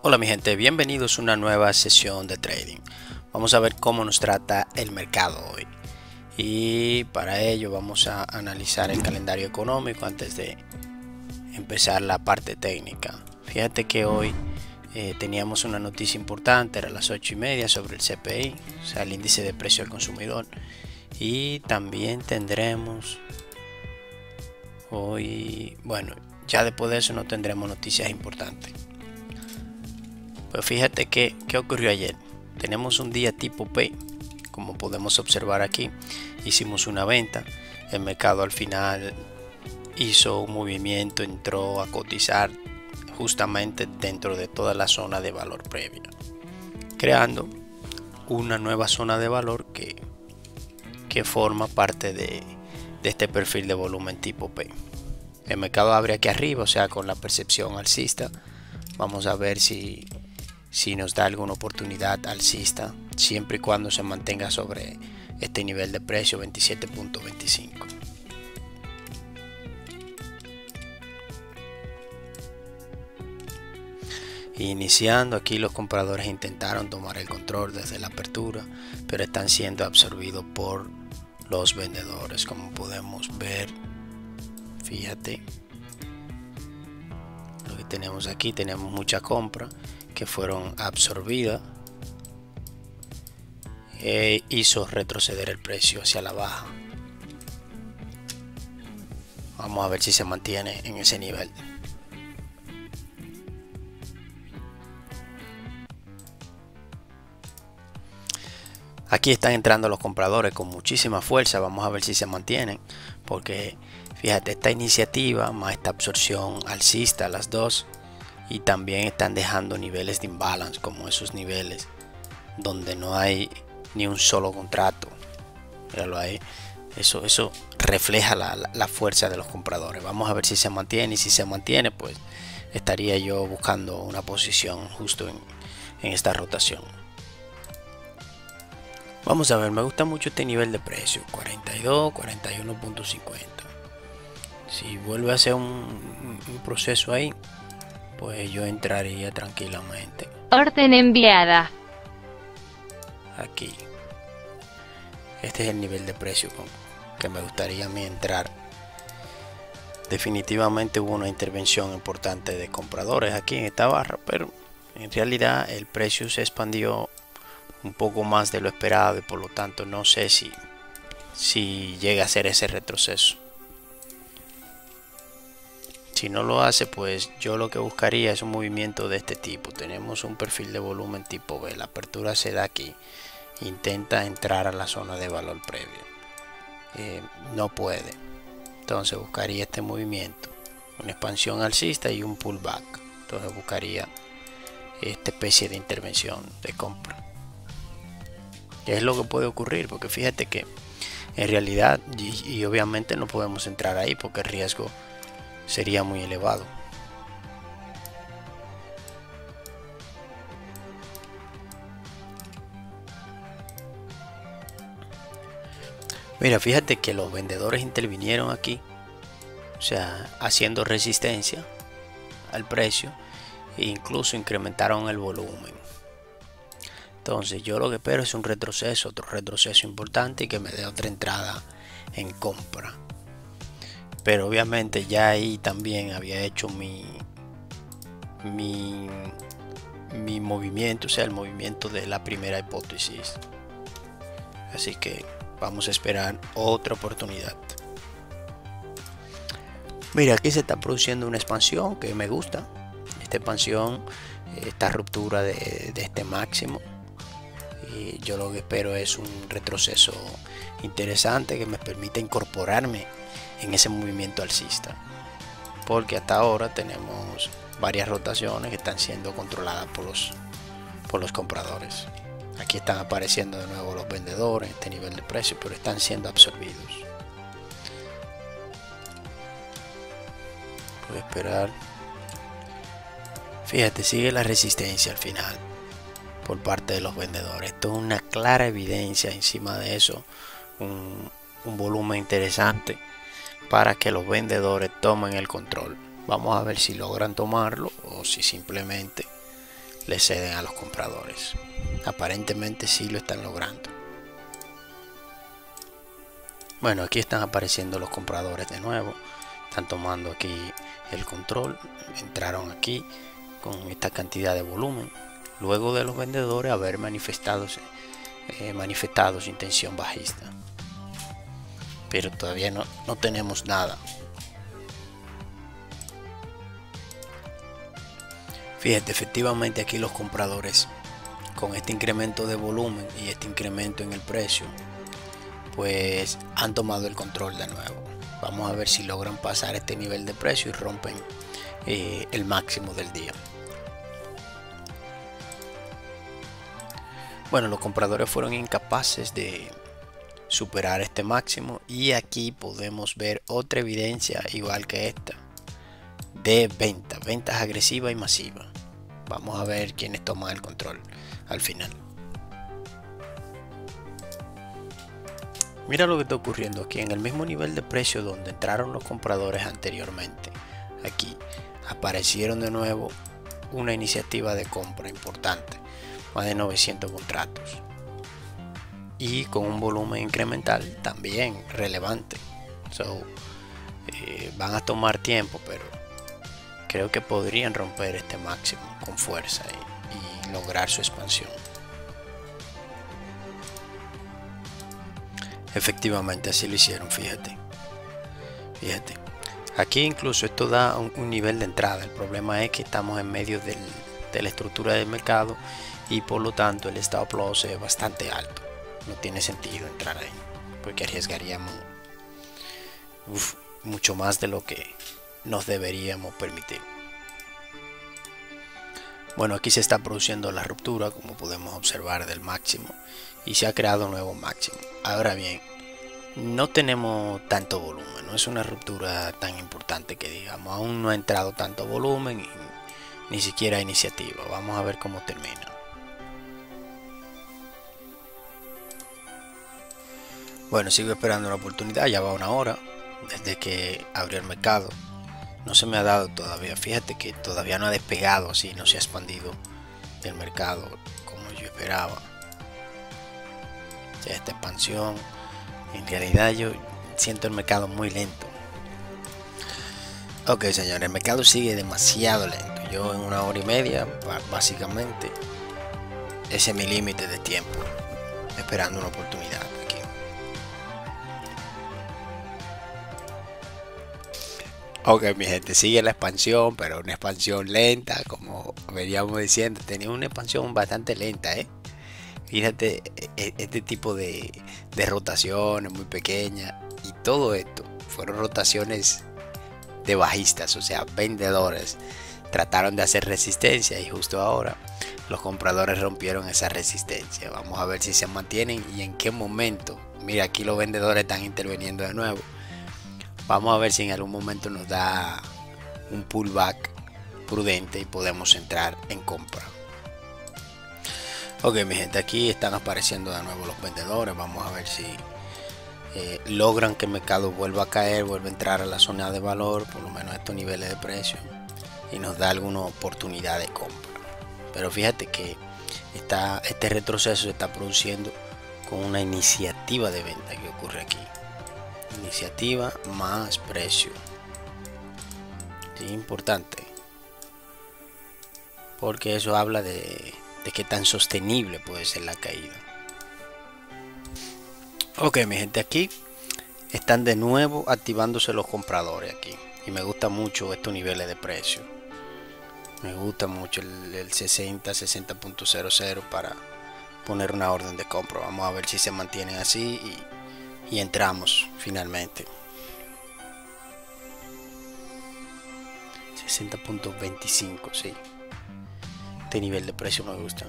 Hola mi gente, bienvenidos a una nueva sesión de trading. Vamos a ver cómo nos trata el mercado hoy. Y para ello vamos a analizar el calendario económico antes de empezar la parte técnica. Fíjate que hoy teníamos una noticia importante, era las 8:30 sobre el CPI, o sea el índice de precio al consumidor. Y también tendremos hoy, bueno, ya después de eso no tendremos noticias importantes. Pues fíjate que, ¿qué ocurrió ayer? Tenemos un día tipo P, como podemos observar aquí. Hicimos una venta, el mercado al final hizo un movimiento, entró a cotizar justamente dentro de toda la zona de valor previa, creando una nueva zona de valor que forma parte de este perfil de volumen tipo P. El mercado abre aquí arriba, o sea, con la percepción alcista. Vamos a ver si nos da alguna oportunidad alcista, siempre y cuando se mantenga sobre este nivel de precio 27.25. Iniciando aquí, los compradores intentaron tomar el control desde la apertura, pero están siendo absorbidos por los vendedores, como podemos ver. Fíjate lo que tenemos aquí, tenemos mucha compra que fueron absorbidas e hizo retroceder el precio hacia la baja. Vamos a ver si se mantiene en ese nivel. Aquí están entrando los compradores con muchísima fuerza. Vamos a ver si se mantienen, porque fíjate, esta iniciativa más esta absorción alcista, las dos, y también están dejando niveles de imbalance, como esos niveles donde no hay ni un solo contrato. Míralo ahí. Eso refleja la fuerza de los compradores. Vamos a ver si se mantiene, y si se mantiene, pues estaría yo buscando una posición justo en esta rotación. Vamos a ver, me gusta mucho este nivel de precio, 42, 41.50. Si vuelve a hacer un proceso ahí, pues yo entraría tranquilamente. Orden enviada. Aquí. Este es el nivel de precio que me gustaría a mí entrar. Definitivamente hubo una intervención importante de compradores aquí en esta barra, pero en realidad el precio se expandió un poco más de lo esperado y por lo tanto no sé si llega a hacer ese retroceso. Si no lo hace, pues yo lo que buscaría es un movimiento de este tipo. Tenemos un perfil de volumen tipo B, la apertura se da aquí, intenta entrar a la zona de valor previo, no puede, entonces buscaría este movimiento, una expansión alcista y un pullback. Entonces buscaría esta especie de intervención de compra. ¿Qué es lo que puede ocurrir? Porque fíjate que en realidad y obviamente no podemos entrar ahí porque el riesgo sería muy elevado. Mira, fíjate que los vendedores intervinieron aquí, o sea, haciendo resistencia al precio e incluso incrementaron el volumen. Entonces yo lo que espero es un retroceso, otro retroceso importante, y que me dé otra entrada en compra. Pero obviamente ya ahí también había hecho mi movimiento, o sea, el movimiento de la primera hipótesis. Así que vamos a esperar otra oportunidad. Mira, aquí se está produciendo una expansión que me gusta. Esta expansión, esta ruptura de este máximo. Y yo lo que espero es un retroceso interesante que me permita incorporarme en ese movimiento alcista, porque hasta ahora tenemos varias rotaciones que están siendo controladas por los compradores. Aquí están apareciendo de nuevo los vendedores en este nivel de precio, pero están siendo absorbidos. Voy a esperar. Fíjate, sigue la resistencia al final por parte de los vendedores. Esto es una clara evidencia. Encima de eso, un volumen interesante para que los vendedores tomen el control. Vamos a ver si logran tomarlo o si simplemente le ceden a los compradores. Aparentemente sí lo están logrando. Bueno, aquí están apareciendo los compradores de nuevo. Están tomando aquí el control. Entraron aquí con esta cantidad de volumen, luego de los vendedores haber manifestado su intención bajista. Pero todavía no tenemos nada. Fíjate, efectivamente aquí los compradores, con este incremento de volumen y este incremento en el precio, pues han tomado el control de nuevo. Vamos a ver si logran pasar este nivel de precio y rompen el máximo del día. Bueno, los compradores fueron incapaces de superar este máximo, y aquí podemos ver otra evidencia igual que esta de ventas agresivas y masivas. Vamos a ver quiénes toman el control al final. Mira lo que está ocurriendo aquí en el mismo nivel de precio donde entraron los compradores anteriormente. Aquí aparecieron de nuevo una iniciativa de compra importante, más de 900 contratos, y con un volumen incremental también relevante. Van a tomar tiempo, pero creo que podrían romper este máximo con fuerza y lograr su expansión. Efectivamente así lo hicieron, fíjate. Aquí incluso esto da un nivel de entrada. El problema es que estamos en medio de la estructura del mercado y por lo tanto el stop loss es bastante alto. No tiene sentido entrar ahí porque arriesgaríamos mucho más de lo que nos deberíamos permitir. Bueno, aquí se está produciendo la ruptura, como podemos observar, del máximo, y se ha creado un nuevo máximo. Ahora bien, no tenemos tanto volumen, no es una ruptura tan importante que digamos, aún no ha entrado tanto volumen y ni siquiera iniciativa. Vamos a ver cómo termina. Bueno, sigo esperando una oportunidad, ya va una hora desde que abrió el mercado. No se me ha dado todavía. Fíjate que todavía no ha despegado así, no se ha expandido el mercado como yo esperaba. O sea, esta expansión, en realidad yo siento el mercado muy lento. Ok, señores, el mercado sigue demasiado lento. Yo en una hora y media, básicamente, ese es mi límite de tiempo, esperando una oportunidad aquí. Ok, mi gente, sigue la expansión, pero una expansión lenta, como veníamos diciendo. Tenía una expansión bastante lenta, Fíjate, este tipo de rotaciones muy pequeñas, y todo esto fueron rotaciones de bajistas, o sea, vendedores trataron de hacer resistencia, y justo ahora los compradores rompieron esa resistencia. Vamos a ver si se mantienen y en qué momento. Mira, aquí los vendedores están interviniendo de nuevo. Vamos a ver si en algún momento nos da un pullback prudente y podemos entrar en compra. Ok, mi gente, aquí están apareciendo de nuevo los vendedores. Vamos a ver si logran que el mercado vuelva a caer, vuelva a entrar a la zona de valor, por lo menos a estos niveles de precio, y nos da alguna oportunidad de compra. Pero fíjate que este retroceso se está produciendo con una iniciativa de venta que ocurre aquí. Iniciativa más precio. Sí, importante, porque eso habla de qué tan sostenible puede ser la caída. Ok, mi gente, aquí están de nuevo activándose los compradores aquí, y me gusta mucho estos niveles de precio. Me gusta mucho el 60.00 para poner una orden de compra. Vamos a ver si se mantienen así y entramos finalmente. 60.25, sí. Este nivel de precio me gusta.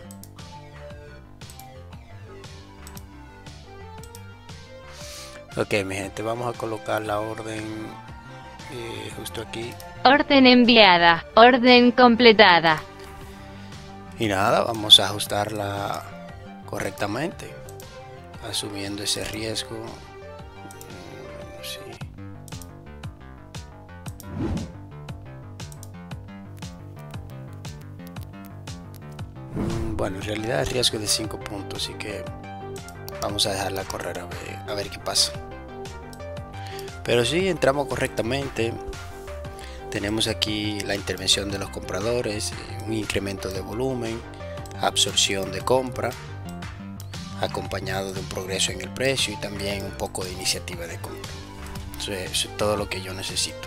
Ok, mi gente, vamos a colocar la orden justo aquí. Orden enviada, orden completada. Y nada, vamos a ajustarla correctamente, asumiendo ese riesgo. Sí. Bueno, en realidad el riesgo es de 5 puntos, así que vamos a dejarla correr a ver qué pasa. Pero si entramos correctamente, tenemos aquí la intervención de los compradores, un incremento de volumen, absorción de compra, acompañado de un progreso en el precio y también un poco de iniciativa de compra. Eso es todo lo que yo necesito.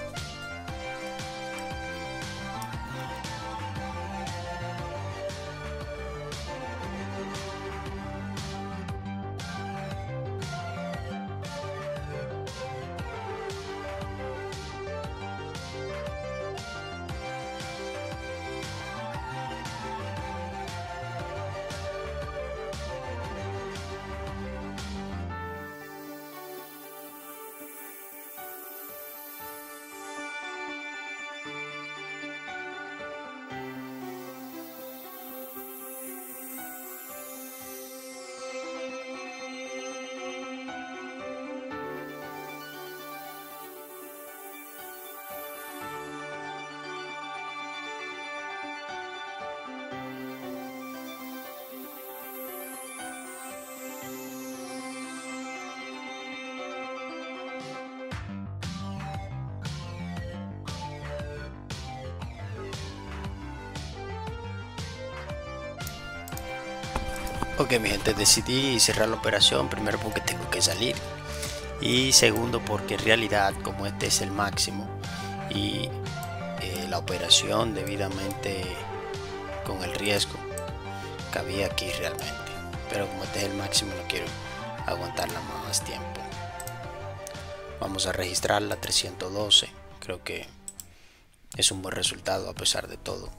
Ok, mi gente, decidí cerrar la operación, primero porque tengo que salir y segundo porque en realidad como este es el máximo y la operación debidamente con el riesgo cabía aquí realmente, pero como este es el máximo no quiero aguantarla más tiempo. Vamos a registrarla 312, creo que es un buen resultado a pesar de todo.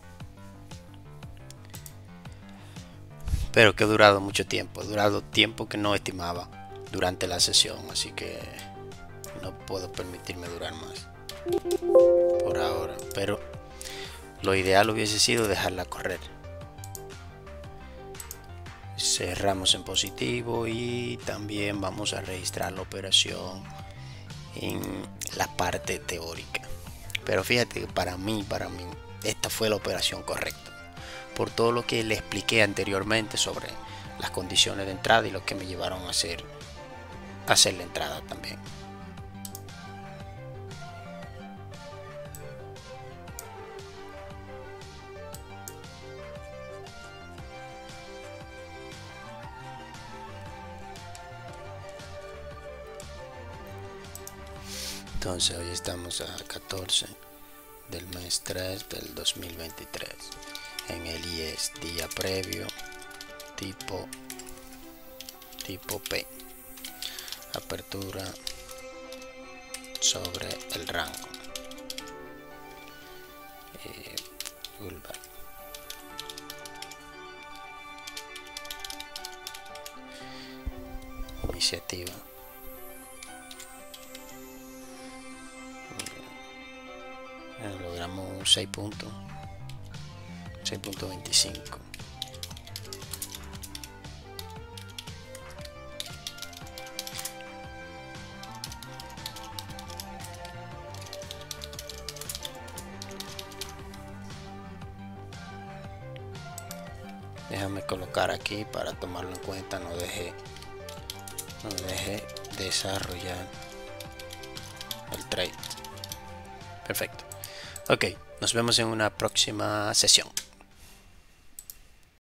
Pero que ha durado mucho tiempo, ha durado tiempo que no estimaba durante la sesión, así que no puedo permitirme durar más por ahora, pero lo ideal hubiese sido dejarla correr. Cerramos en positivo y también vamos a registrar la operación en la parte teórica. Pero fíjate que para mí esta fue la operación correcta, por todo lo que le expliqué anteriormente sobre las condiciones de entrada y lo que me llevaron a hacer la entrada también. Entonces hoy estamos a 14 del mes 3 del 2023 en el IES día previo tipo P, apertura sobre el rango, pullback, iniciativa, logramos 6 puntos, 6.25. Déjame colocar aquí para tomarlo en cuenta, no deje desarrollar el trade. Perfecto. Ok, nos vemos en una próxima sesión.